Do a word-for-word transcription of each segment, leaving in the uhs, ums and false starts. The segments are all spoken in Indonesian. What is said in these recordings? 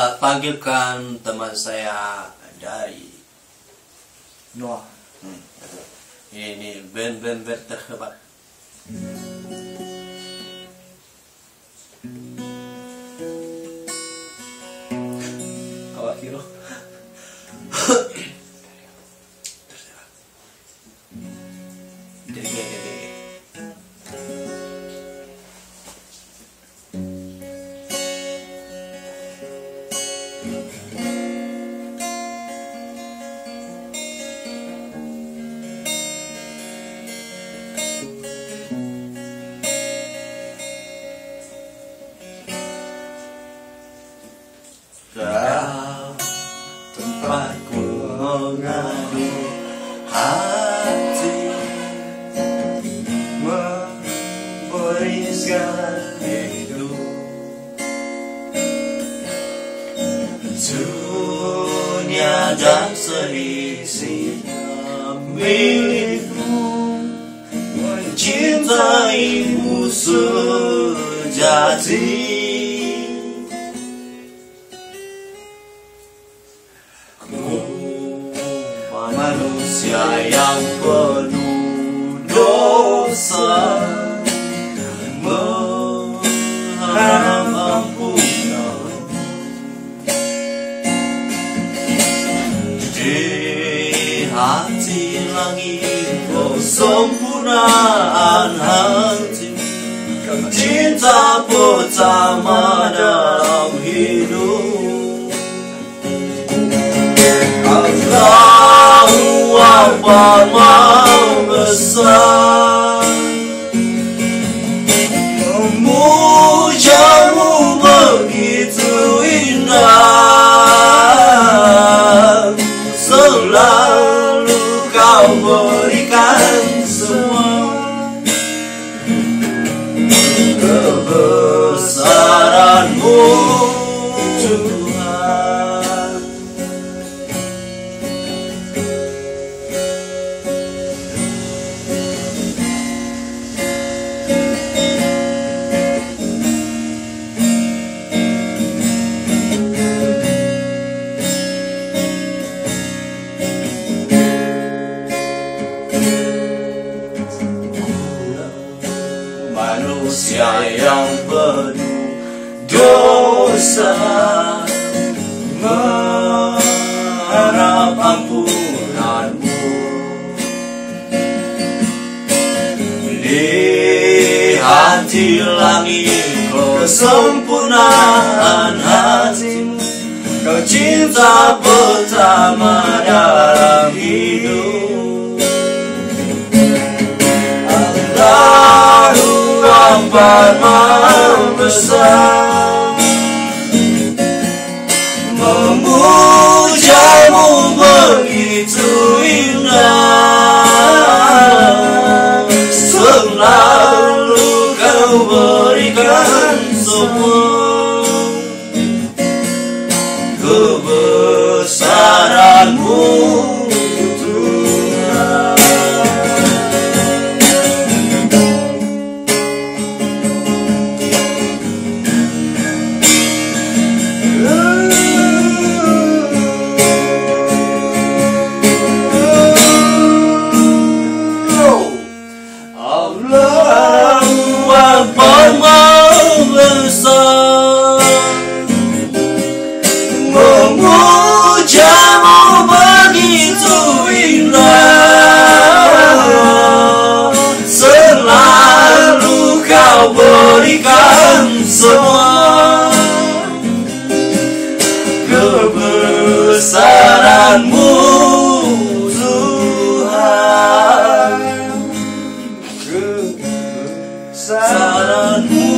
Panggilkan teman saya dari Noah. hmm, ini band-band band terhebat. Kawak hero. Jadi kayak kau tempatku mengadu hati, memberiskan hidup, dunia dan seisinya milikmu, mencintaimu sejati. Manusia yang penuh dosa, mengharap ampunan di hati langit, kesempurnaan hati, cinta pertama dalam hidup. Allahu Akbar Maha Besar, memujamu begitu indah, selalu kau berikan semua kebesaranmu Tuhan. Manusia yang penuh dosa, mengharap ampunanmu di hati langit, kesempurnaan hatimu, kau cinta pertama dalam hidup. Allahu Akbar Maha Besar, memujamu begitu indah, selalu kau berikan semua kebesaranmu Tuhan. Allahu Akbar Maha Besar, memujamu begitu indah, selalu kau berikan semua kebesaranmu kebesaranmu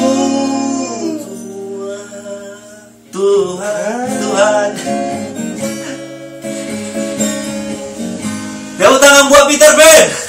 Tuhan, Tuhan. Tepuk tangan buat Peter Pan.